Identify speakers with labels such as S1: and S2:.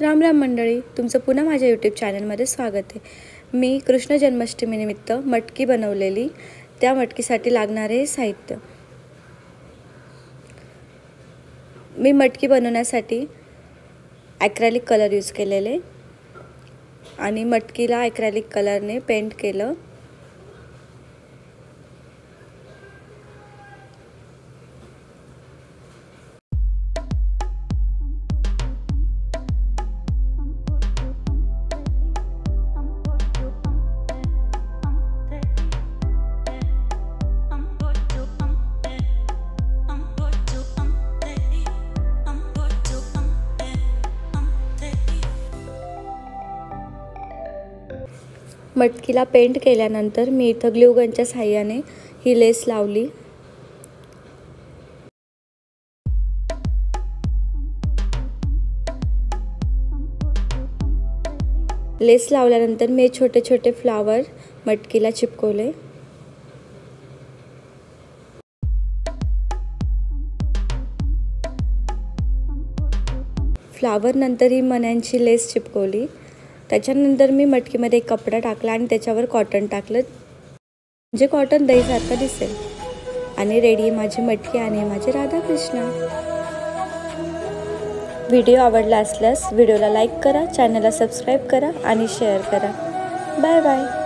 S1: राम राम मंडळी, तुमचं पुन्हा माझ्या यूट्यूब चॅनलमध्ये स्वागत आहे। मी कृष्ण जन्माष्टमीनिमित्त मटकी बनवलेली, त्या मटकीसाठी लागणारे साहित्य। मी मटकी बनवण्यासाठी ॲक्रेलिक कलर यूज केलेले आणि मटकीला ॲक्रेलिक कलरने पेंट केलं। मटकीला पेंट केल्यानंतर मी इथं ग्लू गनच्या साहाय्याने ही लेस लावली। लेस लावल्यानंतर मी छोटे छोटे फ्लावर मटकीला चिपकवले। फ्लावर नंतर ही मण्यांची लेस चिपकवली। त्याच्यानंतर मी मटकीमध्ये एक कपडा टाकला आणि त्याच्यावर कॉटन टाकलं, म्हणजे कॉटन दहीसारखं दिसेल। आणि रेडी माझी मटकी आणि माझे राधाकृष्ण। व्हिडिओ आवडला असल्यास व्हिडिओला लाईक करा, चॅनलला सबस्क्राईब करा आणि शेअर करा। Bye bye.